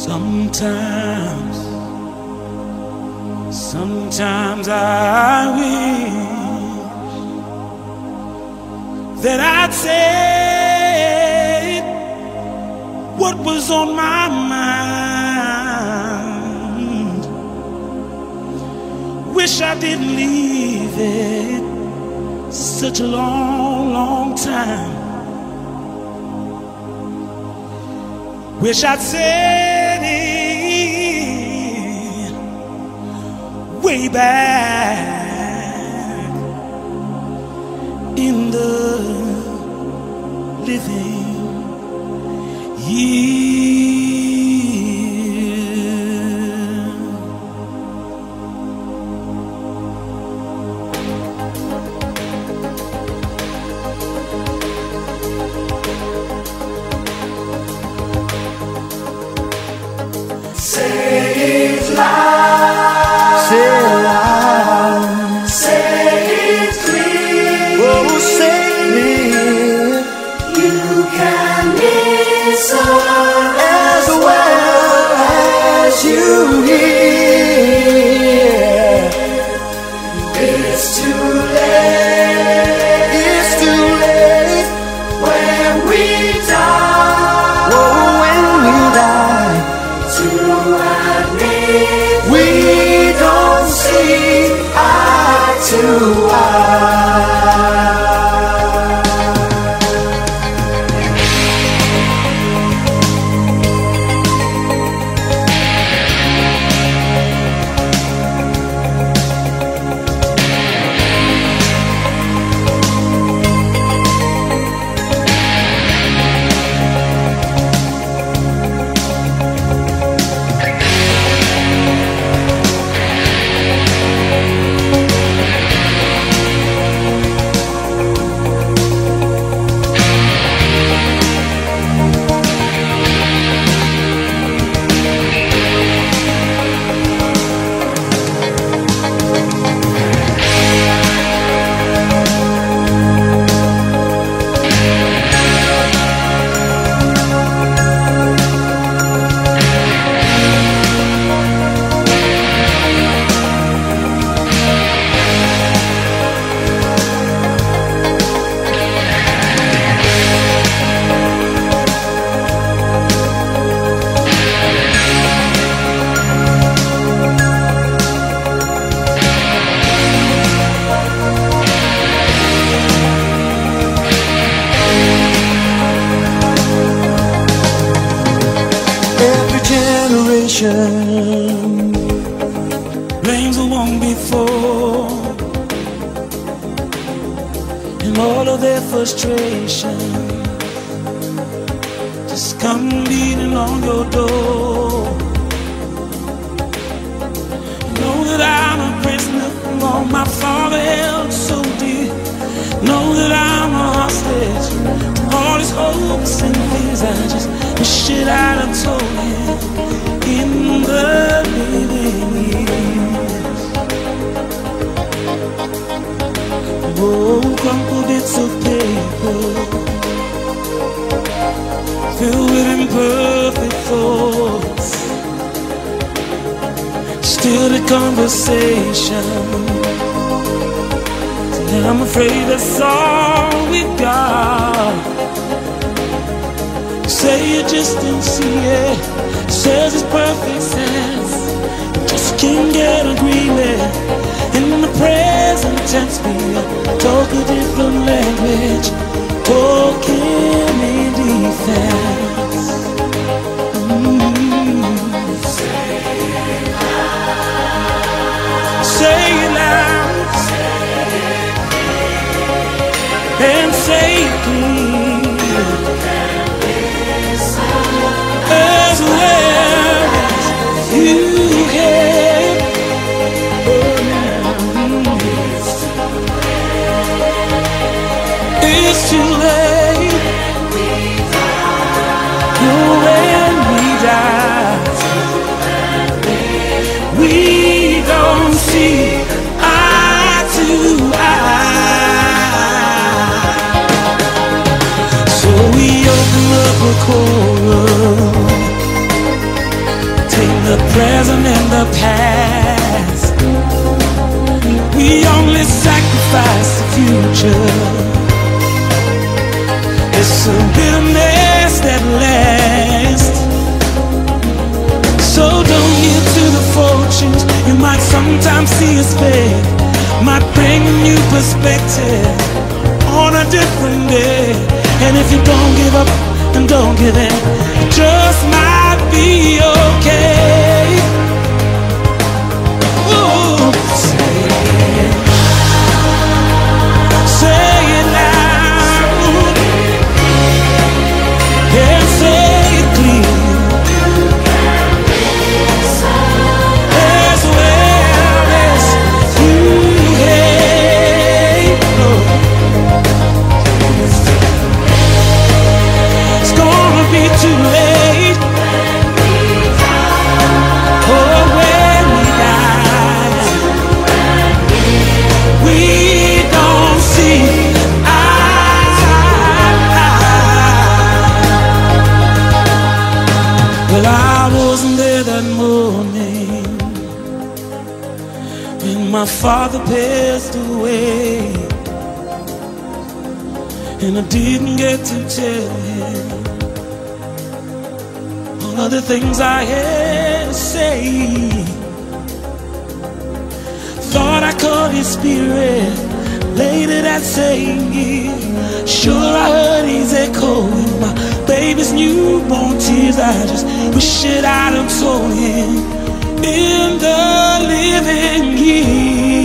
Sometimes I wish that I'd said what was on my mind. Wish I didn't leave it such a long, long time. Wish I'd said it way back in the living year. Say it loud, say it loud, say it clear. Oh, say it. You can listen as well as you hear. It's too late. It's too late when we die. Oh, when we die. To admit we don't see eye to eye. Blames the one before, and all of their frustration just come beating on your door. Know that I'm a prisoner among my Father held so dear. Know that I'm a hostage to all his hopes and fears. I just wish it I'd have told him in the living years. Oh, crumpled bits of paper filled with imperfect thoughts, still the conversation, and I'm afraid that's all we got. You say you just don't see it, says it's perfect sense, just can't get agreement. In the present tense we talk a different language, talking in defense. Say it loud, say it loud, and say it clear, as well as you can. It's too late when we die. We don't see eye to eye. So we open up a chorus the present and the past. We only sacrifice the future. It's a bitterness that lasts. So don't yield to the fortunes you might sometimes see as fate. Might bring a new perspective on a different day. And if you don't give up and don't give in, it just might be okay. Ooh, say it. Say it now. Yeah, say it clear. As well as you hate. It's gonna be too late. Oh, when we die, we don't see eye. Well, I wasn't there that morning when my father passed away, and I didn't get to tell him all of the things I had to say. Thought I caught his spirit later that same year. Sure, I heard his echo in my baby's newborn tears. I just wish that I'd have told him in the living year.